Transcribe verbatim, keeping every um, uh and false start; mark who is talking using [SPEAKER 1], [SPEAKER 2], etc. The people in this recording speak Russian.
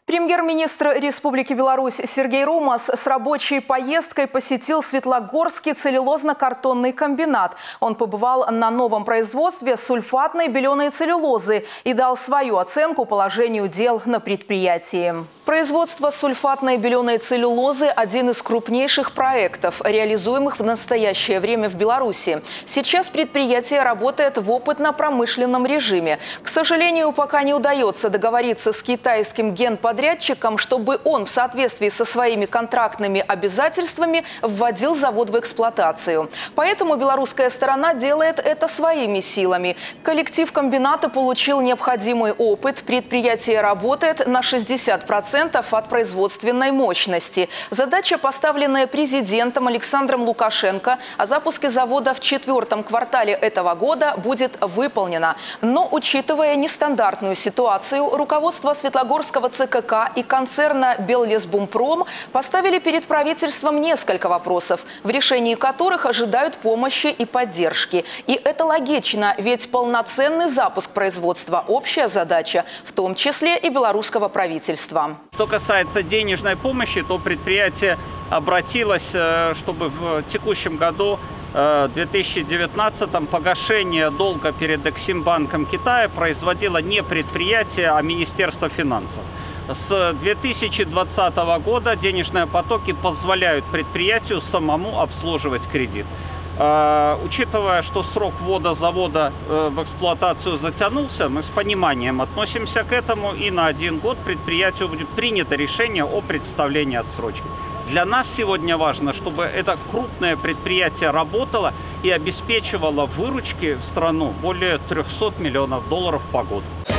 [SPEAKER 1] Премьер-министр Республики Беларусь Сергей Румас с рабочей поездкой посетил Светлогорский целлюлозно-картонный комбинат. Он побывал на новом производстве сульфатной беленой целлюлозы и дал свою оценку положению дел на предприятии. Производство сульфатной беленой целлюлозы – один из крупнейших проектов, реализуемых в настоящее время в Беларуси. Сейчас предприятие работает в опытно-промышленном режиме. К сожалению, пока не удается договориться с китайским генподрядчиком, чтобы он в соответствии со своими контрактными обязательствами вводил завод в эксплуатацию. Поэтому белорусская сторона делает это своими силами. Коллектив комбината получил необходимый опыт. Предприятие работает на шестьдесят процентов от производственной мощности. Задача, поставленная президентом Александром Лукашенко о запуске завода в четвертом квартале этого года, будет выполнена. Но, учитывая нестандартную ситуацию, руководство Светлогорского ЦКК и концерна «Беллесбумпром» поставили перед правительством несколько вопросов, в решении которых ожидают помощи и поддержки. И это логично, ведь полноценный запуск производства – общая задача, в том числе и белорусского правительства.
[SPEAKER 2] Что касается денежной помощи, то предприятие обратилось, чтобы в текущем году, в две тысячи девятнадцатом, погашение долга перед Эксимбанком Китая производило не предприятие, а Министерство финансов. С две тысячи двадцатого года денежные потоки позволяют предприятию самому обслуживать кредит. Учитывая, что срок ввода завода в эксплуатацию затянулся, мы с пониманием относимся к этому, и на один год предприятию будет принято решение о предоставлении отсрочки. Для нас сегодня важно, чтобы это крупное предприятие работало и обеспечивало выручки в страну более трёхсот миллионов долларов по году.